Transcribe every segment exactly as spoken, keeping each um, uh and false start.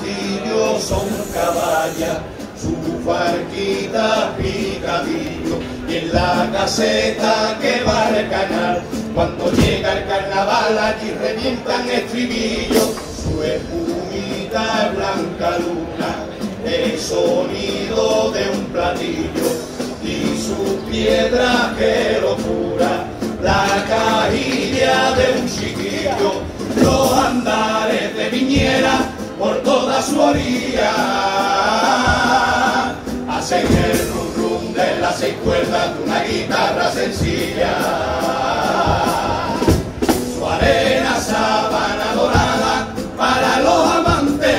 castillo son caballas, su barquita picadillo, y en la caseta que va al canal, cuando llega el carnaval allí revientan estribillos, su espumita blanca luna, el sonido de un platillo, y su piedra que locura, la cajilla de un chiquillo, los andares de Viñera por toda su orilla, hacen el rum rum de las seis cuerdas de una guitarra sencilla. Su arena sábana dorada para los amantes,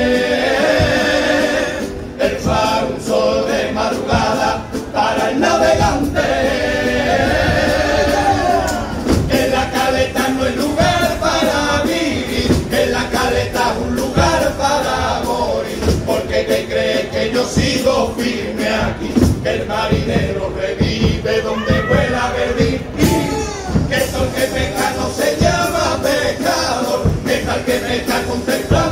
el faro un sol de madrugada para el navegante. En la caleta no hay lugar para vivir, en la caleta es un lugar para morir, porque te crees que yo sigo firme aquí, que el marinero revive donde vuela Berlín, que el sol que pesca no se llama pescador, que tal que pesca contempla